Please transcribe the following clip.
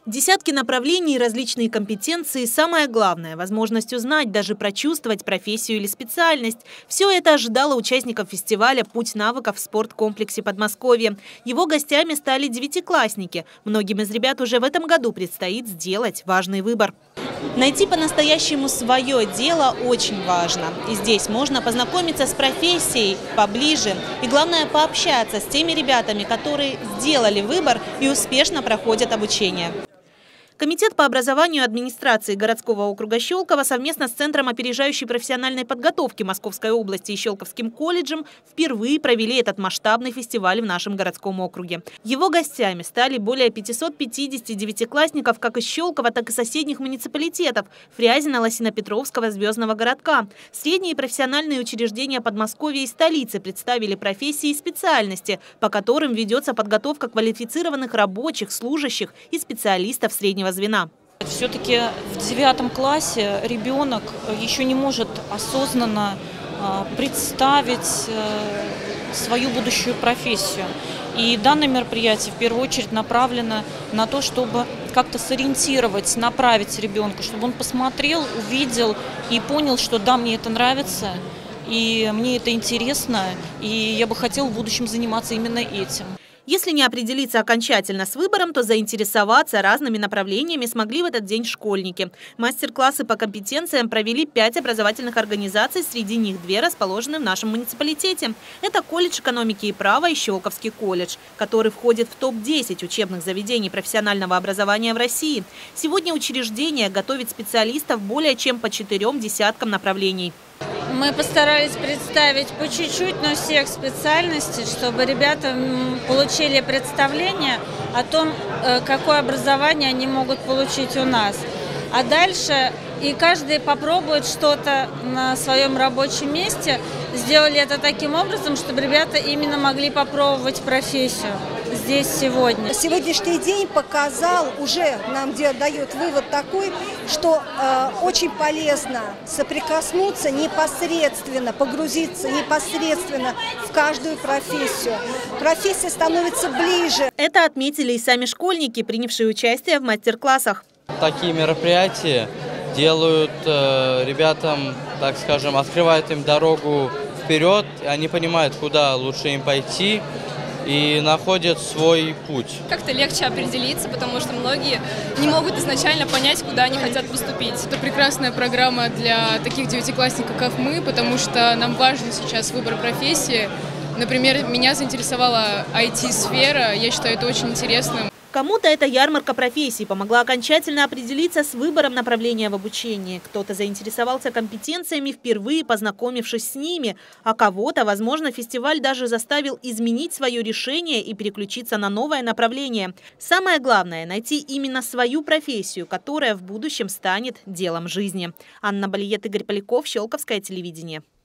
Десятки направлений, различные компетенции – самое главное – возможность узнать, даже прочувствовать профессию или специальность. Все это ожидало участников фестиваля «Путь навыков» в спорткомплексе Подмосковье. Его гостями стали девятиклассники. Многим из ребят уже в этом году предстоит сделать важный выбор. Найти по-настоящему свое дело очень важно. И здесь можно познакомиться с профессией поближе. И главное, пообщаться с теми ребятами, которые сделали выбор и успешно проходят обучение. Комитет по образованию администрации городского округа Щелково совместно с Центром опережающей профессиональной подготовки Московской области и Щелковским колледжем впервые провели этот масштабный фестиваль в нашем городском округе. Его гостями стали более 550 девятиклассников как из Щелкова, так и соседних муниципалитетов – Фрязино, Лосино-Петровского, Звездного городка. Средние профессиональные учреждения Подмосковья и столицы представили профессии и специальности, по которым ведется подготовка квалифицированных рабочих, служащих и специалистов среднего звена. Все-таки в 9 классе ребенок еще не может осознанно представить свою будущую профессию. И данное мероприятие в первую очередь направлено на то, чтобы как-то сориентировать, направить ребенка, чтобы он посмотрел, увидел и понял, что да, мне это нравится, и мне это интересно, и я бы хотела в будущем заниматься именно этим. Если не определиться окончательно с выбором, то заинтересоваться разными направлениями смогли в этот день школьники. Мастер-классы по компетенциям провели 5 образовательных организаций, среди них 2 расположены в нашем муниципалитете. Это колледж экономики и права и Щелковский колледж, который входит в топ-10 учебных заведений профессионального образования в России. Сегодня учреждение готовит специалистов более чем по 4 десяткам направлений. Мы постарались представить по чуть-чуть, но всех специальностей, чтобы ребята получили представление о том, какое образование они могут получить у нас. А дальше и каждый попробует что-то на своем рабочем месте. Сделали это таким образом, чтобы ребята именно могли попробовать профессию здесь сегодня. Сегодняшний день показал, уже нам дает вывод такой, что очень полезно соприкоснуться непосредственно, погрузиться непосредственно в каждую профессию. Профессия становится ближе. Это отметили и сами школьники, принявшие участие в мастер-классах. Такие мероприятия делают ребятам, так скажем, открывают им дорогу вперед, и они понимают, куда лучше им пойти, и находят свой путь. Как-то легче определиться, потому что многие не могут изначально понять, куда они хотят поступить. Это прекрасная программа для таких девятиклассников, как мы, потому что нам важен сейчас выбор профессии. Например, меня заинтересовала IT-сфера, я считаю это очень интересным. Кому-то эта ярмарка профессий помогла окончательно определиться с выбором направления в обучении. Кто-то заинтересовался компетенциями, впервые познакомившись с ними, а кого-то, возможно, фестиваль даже заставил изменить свое решение и переключиться на новое направление. Самое главное – найти именно свою профессию, которая в будущем станет делом жизни. Анна Балиет, Игорь Поляков, Щелковское телевидение.